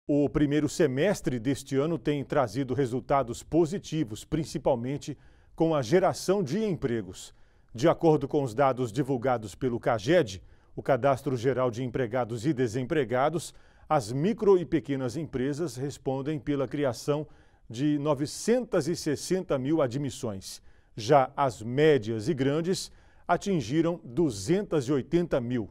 O primeiro semestre deste ano tem trazido resultados positivos, principalmente com a geração de empregos. De acordo com os dados divulgados pelo CAGED, o Cadastro Geral de Empregados e Desempregados, as micro e pequenas empresas respondem pela criação de 960 mil admissões. Já as médias e grandes atingiram 280 mil.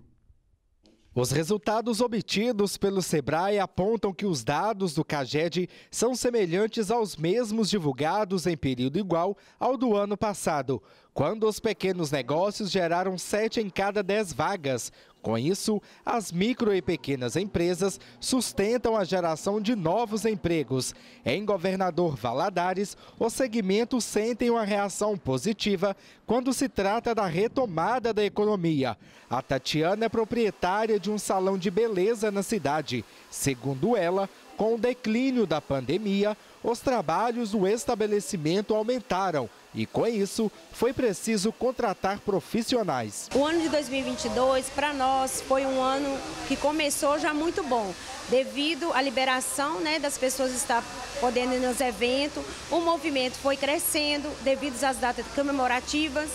Os resultados obtidos pelo Sebrae apontam que os dados do CAGED são semelhantes aos mesmos divulgados em período igual ao do ano passado, quando os pequenos negócios geraram 7 em cada 10 vagas. Com isso, as micro e pequenas empresas sustentam a geração de novos empregos. Em Governador Valadares, os segmentos sentem uma reação positiva quando se trata da retomada da economia. A Tatiana é proprietária de um salão de beleza na cidade. Segundo ela, com o declínio da pandemia, os trabalhos do estabelecimento aumentaram e, com isso, foi preciso contratar profissionais. O ano de 2022, para nós, foi um ano que começou já muito bom, devido à liberação, das pessoas estar podendo ir nos eventos. O movimento foi crescendo devido às datas comemorativas.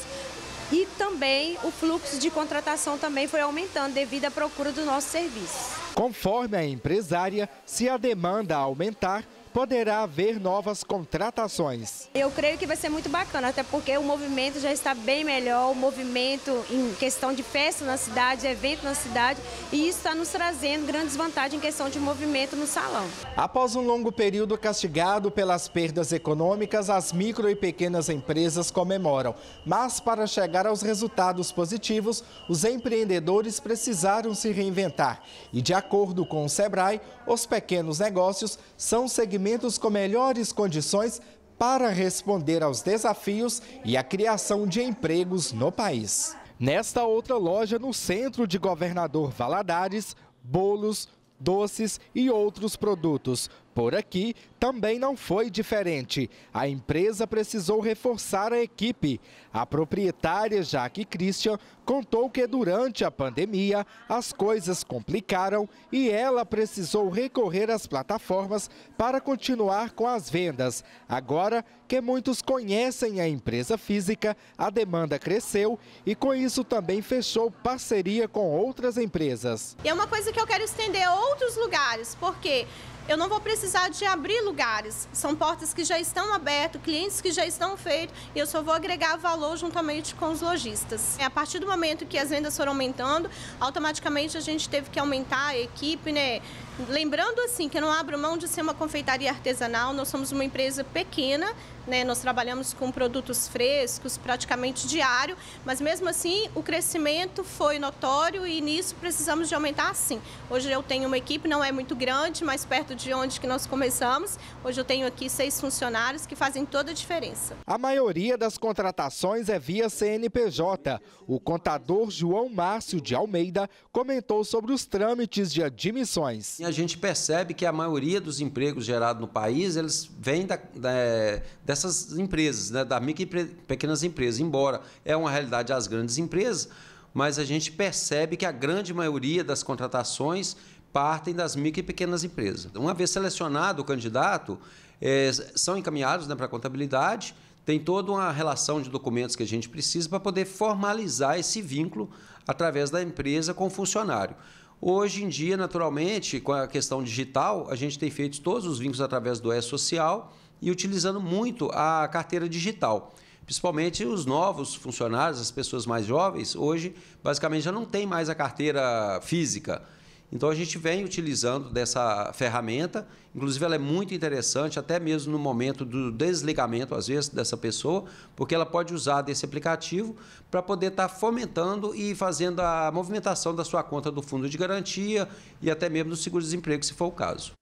E também o fluxo de contratação também foi aumentando devido à procura do nosso serviço. Conforme a empresária, se a demanda aumentar, poderá haver novas contratações. Eu creio que vai ser muito bacana, até porque o movimento já está bem melhor, o movimento em questão de festa na cidade, evento na cidade, e isso está nos trazendo grandes vantagens em questão de movimento no salão. Após um longo período castigado pelas perdas econômicas, as micro e pequenas empresas comemoram. Mas para chegar aos resultados positivos, os empreendedores precisaram se reinventar. E de acordo com o Sebrae, os pequenos negócios são segmentos com melhores condições para responder aos desafios e a criação de empregos no país. Nesta outra loja no centro de Governador Valadares, bolos, doces e outros produtos. Por aqui também não foi diferente. A empresa precisou reforçar a equipe. A proprietária Jaque Christian contou que durante a pandemia as coisas complicaram e ela precisou recorrer às plataformas para continuar com as vendas. Agora que muitos conhecem a empresa física, a demanda cresceu e com isso também fechou parceria com outras empresas. E é uma coisa que eu quero estender a outros lugares, porque eu não vou precisar de abrir lugares, são portas que já estão abertas, clientes que já estão feitos, e eu só vou agregar valor juntamente com os lojistas. A partir do momento que as vendas foram aumentando, automaticamente a gente teve que aumentar a equipe, Lembrando assim que eu não abro mão de ser uma confeitaria artesanal, nós somos uma empresa pequena, nós trabalhamos com produtos frescos praticamente diário, mas mesmo assim o crescimento foi notório e nisso precisamos de aumentar sim. Hoje eu tenho uma equipe, não é muito grande, mas perto de onde que nós começamos. Hoje eu tenho aqui 6 funcionários que fazem toda a diferença. A maioria das contratações é via CNPJ. O contador João Márcio de Almeida comentou sobre os trâmites de admissões. A gente percebe que a maioria dos empregos gerados no país, eles vêm dessas empresas, das micro e pequenas empresas. Embora é uma realidade as grandes empresas, mas a gente percebe que a grande maioria das contratações partem das micro e pequenas empresas. Uma vez selecionado o candidato, são encaminhados para a contabilidade, tem toda uma relação de documentos que a gente precisa para poder formalizar esse vínculo através da empresa com o funcionário. Hoje em dia, naturalmente, com a questão digital, a gente tem feito todos os vínculos através do E-Social e utilizando muito a carteira digital. Principalmente os novos funcionários, as pessoas mais jovens, hoje basicamente já não tem mais a carteira física. Então a gente vem utilizando dessa ferramenta, inclusive ela é muito interessante, até mesmo no momento do desligamento, às vezes, dessa pessoa, porque ela pode usar desse aplicativo para poder estar fomentando e fazendo a movimentação da sua conta do fundo de garantia e até mesmo do seguro-desemprego, se for o caso.